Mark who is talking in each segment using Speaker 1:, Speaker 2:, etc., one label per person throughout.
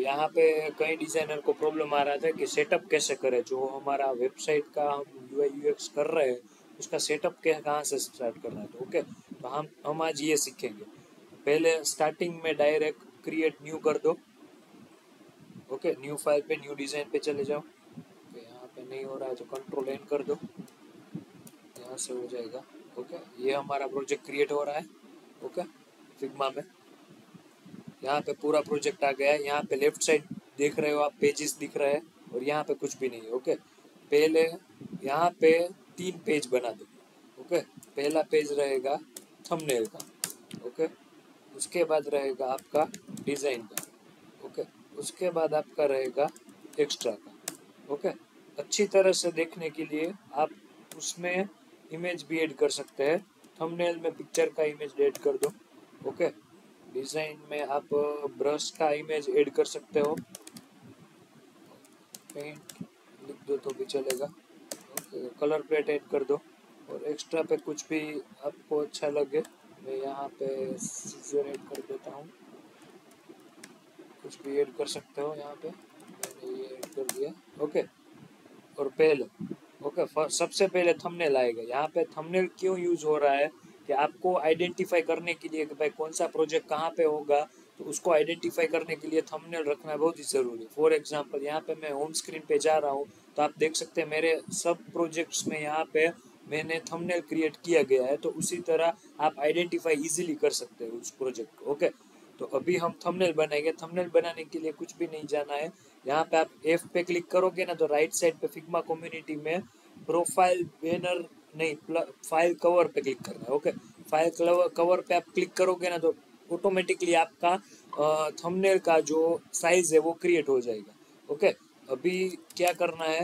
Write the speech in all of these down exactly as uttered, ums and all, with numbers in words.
Speaker 1: यहाँ पे कई डिजाइनर को प्रॉब्लम आ रहा था कि सेटअप कैसे करें, जो हमारा वेबसाइट का हम यूआई यूएक्स कर रहे हैं उसका सेटअप के कहाँ से स्टार्ट करना है। तो ओके, तो हम हम आज ये सीखेंगे। पहले स्टार्टिंग में डायरेक्ट क्रिएट न्यू कर दो। ओके, न्यू फाइल पे न्यू डिजाइन पे चले जाओ। ओके, यहाँ पे नहीं हो रहा है तो कंट्रोल एन कर दो, यहाँ से हो जाएगा। ओके, ये हमारा प्रोजेक्ट क्रिएट हो रहा है। ओके, फिग्मा में यहाँ पे पूरा प्रोजेक्ट आ गया है। यहाँ पे लेफ्ट साइड देख रहे हो आप, पेजेस दिख रहे हैं और यहाँ पे कुछ भी नहीं है। ओके, पहले यहाँ पे तीन पेज बना दो। ओके, पहला पेज रहेगा थंबनेल का। ओके, उसके बाद रहेगा आपका डिज़ाइन का। ओके, उसके बाद आपका रहेगा एक्स्ट्रा का। ओके, अच्छी तरह से देखने के लिए आप उसमें इमेज भी ऐड कर सकते हैं। थंबनेल में पिक्चर का इमेज ऐड कर दो। ओके, डिज़ाइन में आप ब्रश का इमेज ऐड कर सकते हो, पेंट लिख दो तो भी चलेगा। ओके, कलर प्लेट ऐड कर दो और एक्स्ट्रा पे कुछ भी आपको अच्छा लगे, मैं यहाँ पे सीजर ऐड कर देता हूँ। कुछ भी ऐड कर सकते हो, यहाँ पे मैंने ये ऐड कर दिया। ओके, और पहले ओके सबसे पहले थंबनेल आएगा। यहाँ पे थंबनेल क्यों यूज हो रहा है कि आपको आइडेंटिफाई करने के लिए कि भाई कौन सा प्रोजेक्ट कहाँ पे होगा, तो उसको आइडेंटिफाई करने के लिए थंबनेल रखना बहुत ही ज़रूरी है। फॉर एग्जांपल यहाँ पे मैं होम स्क्रीन पे जा रहा हूँ तो आप देख सकते हैं मेरे सब प्रोजेक्ट्स में यहाँ पे मैंने थंबनेल क्रिएट किया गया है, तो उसी तरह आप आइडेंटिफाई इजीली कर सकते हो उस प्रोजेक्ट को। ओके, तो अभी हम थंबनेल बनाएंगे। थंबनेल बनाने के लिए कुछ भी नहीं जाना है। यहाँ पे आप एफ पे क्लिक करोगे ना तो राइट साइड पे फिग्मा कम्युनिटी में प्रोफाइल बैनर नहीं फाइल कवर पे क्लिक करना है। ओके, फाइल कवर पे आप क्लिक करोगे ना तो ऑटोमेटिकली आपका थंबनेल का जो साइज है वो क्रिएट हो जाएगा। ओके, अभी क्या करना है,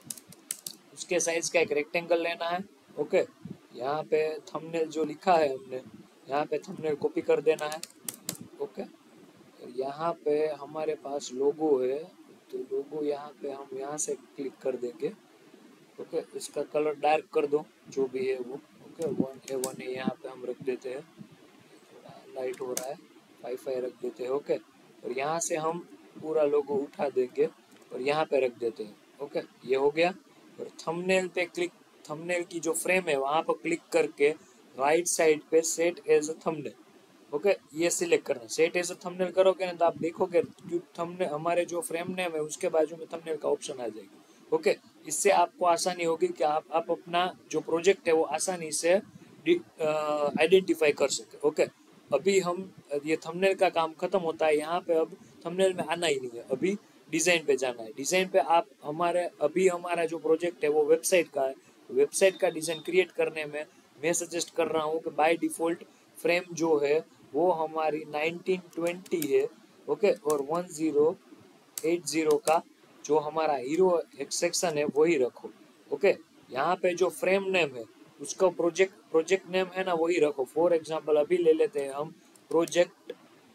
Speaker 1: उसके साइज का एक रेक्टेंगल लेना है। ओके, यहाँ पे थंबनेल जो लिखा है हमने, यहाँ पे थंबनेल कॉपी कर देना है। ओके, यहाँ पे हमारे पास लोगो है तो लोगो यहाँ पे हम यहाँ से क्लिक कर देंगे। ओके, इसका कलर डार्क कर दो जो भी है वो। Okay, one A one A यहाँ पे हम रख देते हैं, थोड़ा लाइट हो रहा है, फाइव फाइव रख देते हैं। ओके, और यहाँ से हम पूरा लोगो उठा देंगे और यहाँ पे रख देते हैं। ओके, ये हो गया। और थंबनेल पे क्लिक, थंबनेल की जो फ्रेम है वहाँ पर क्लिक करके राइट साइड पे set as a thumbnail. Okay, ये सिलेक्ट करना। सेट एज अ थंबनेल करोगे ना तो आप देखोगे थंबनेल हमारे जो फ्रेम नेम है उसके बाजू में थंबनेल का ऑप्शन आ जाएगा। ओके, इससे आपको आसानी होगी कि आप आप अपना जो प्रोजेक्ट है वो आसानी से आइडेंटिफाई कर सके। ओके, अभी हम ये थंबनेल का काम खत्म होता है। यहाँ पे अब थंबनेल में आना ही नहीं है, अभी डिज़ाइन पे जाना है। डिज़ाइन पे आप हमारे अभी हमारा जो प्रोजेक्ट है वो वेबसाइट का है। वेबसाइट का डिज़ाइन क्रिएट करने में मैं सजेस्ट कर रहा हूँ कि बाय डिफ़ॉल्ट फ्रेम जो है वो हमारी नाइनटीन ट्वेंटी है। ओके, और वन ज़ीरो एट ज़ीरो का जो हमारा हीरो सेक्शन है वही रखो। ओके, यहाँ पे जो फ्रेम नेम है उसका प्रोजेक्ट प्रोजेक्ट नेम है ना वही रखो। फॉर एग्जांपल अभी ले लेते हैं हम प्रोजेक्ट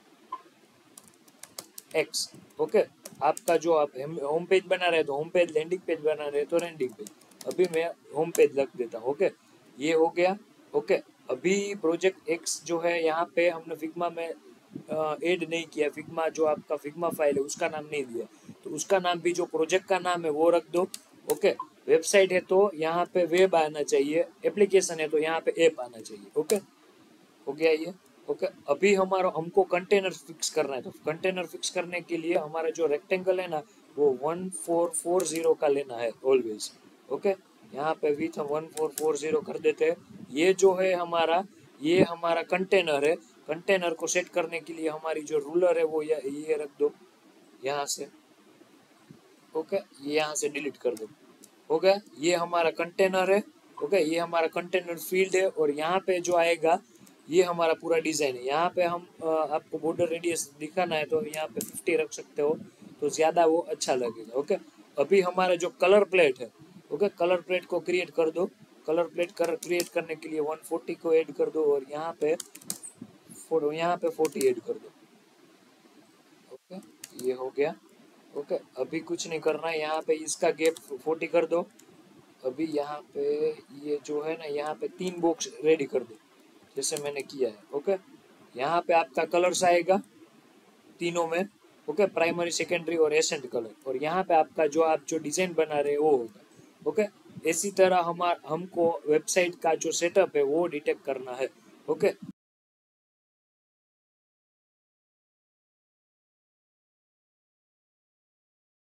Speaker 1: एक्स। ओके, आपका जो आप होम पेज बना रहे तो होम पेज, लैंडिंग पेज बना रहे तो लैंडिंग पेज। अभी मैं होम पेज रख देता हूँ। ओके, ये हो गया। ओके, अभी प्रोजेक्ट एक्स जो है यहाँ पे हमने फिग्मा में ऐड नहीं किया। फिग्मा जो आपका फिग्मा फाइल है उसका नाम नहीं दिया, तो उसका नाम भी जो प्रोजेक्ट का नाम है वो रख दो। ओके, वेबसाइट है तो यहाँ पे वेब आना चाहिए, एप्लीकेशन है तो यहाँ पे ऐप आना चाहिए। ओके, हो गया ये। ओके, अभी हमारा हमको कंटेनर फिक्स करना है, तो कंटेनर फिक्स करने के लिए हमारा जो रेक्टेंगल है ना वो वन फोर फोर जीरो का लेना है ऑलवेज। ओके, यहाँ पे विथ हम वन फोर फोर जीरो कर देते हैं। ये जो है हमारा, ये हमारा कंटेनर है। कंटेनर को सेट करने के लिए हमारी जो रूलर है वो ये, ये रख दो यहाँ से। ओके, ये यहाँ से डिलीट कर दो। हो गया, ये हमारा कंटेनर है। ओके, ये हमारा कंटेनर फील्ड है और यहाँ पे जो आएगा ये हमारा पूरा डिज़ाइन है। यहाँ पे हम आपको बॉर्डर रेडियस दिखाना है तो यहाँ पे फिफ्टी रख सकते हो तो ज़्यादा वो अच्छा लगेगा। ओके, अभी हमारा जो कलर प्लेट है, ओके, कलर प्लेट को क्रिएट कर दो। कलर प्लेट कर क्रिएट करने के लिए वन फोर्टी को ऐड कर दो और यहाँ पे फोटो यहाँ पे फोर्टी ऐड कर दो। ओके, ये हो गया। ओके, अभी कुछ नहीं करना है, यहाँ पे इसका गैप फोर्टी कर दो। अभी यहाँ पे ये जो है ना यहाँ पे तीन बॉक्स रेडी कर दो जैसे मैंने किया है। ओके, यहाँ पे आपका कलर्स आएगा तीनों में। ओके, प्राइमरी, सेकेंडरी और एसेंट कलर। और यहाँ पे आपका जो आप जो डिजाइन बना रहे हैं वो होगा। ओके, इसी तरह हमार हमको वेबसाइट का जो सेटअप है वो डिटेक्ट करना है। ओके।